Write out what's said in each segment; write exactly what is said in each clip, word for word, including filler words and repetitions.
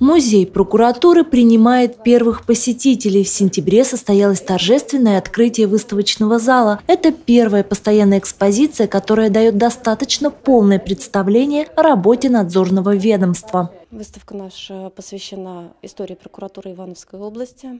Музей прокуратуры принимает первых посетителей. В сентябре состоялось торжественное открытие выставочного зала. Это первая постоянная экспозиция, которая дает достаточно полное представление о работе надзорного ведомства. Выставка наша посвящена истории прокуратуры Ивановской области.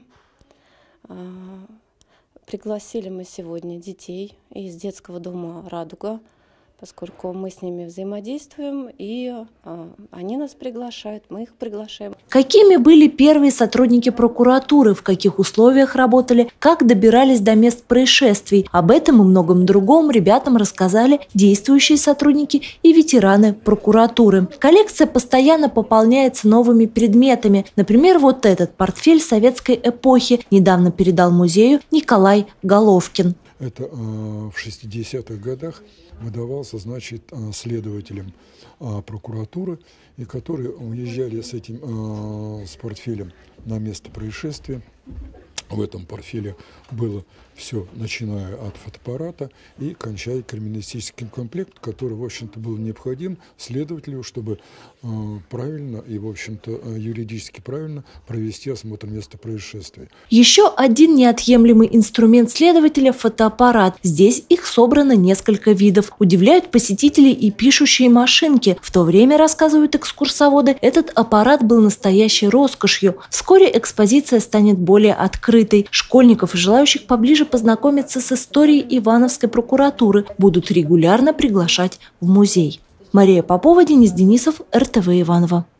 Пригласили мы сегодня детей из детского дома «Радуга», поскольку мы с ними взаимодействуем, и а, они нас приглашают, мы их приглашаем. Какими были первые сотрудники прокуратуры, в каких условиях работали, как добирались до мест происшествий? Об этом и многом другом ребятам рассказали действующие сотрудники и ветераны прокуратуры. Коллекция постоянно пополняется новыми предметами. Например, вот этот портфель советской эпохи недавно передал музею Николай Головкин. Это э, в шестидесятых годах выдавался, значит, следователям э, прокуратуры, и которые уезжали с этим э, с портфелем на место происшествия. В этом портфеле было все, начиная от фотоаппарата и кончая криминалистическим комплектом, который, в общем-то, был необходим следователю, чтобы э, правильно и, в общем-то, юридически правильно провести осмотр места происшествия. Еще один неотъемлемый инструмент следователя – фотоаппарат. Здесь их собрано несколько видов. Удивляют посетителей и пишущие машинки. В то время, рассказывают экскурсоводы, этот аппарат был настоящей роскошью. Вскоре экспозиция станет более открытой. Школьников и желающих поближе познакомиться с историей Ивановской прокуратуры будут регулярно приглашать в музей. Мария Попова, Денис Денисов, эр тэ вэ Иваново.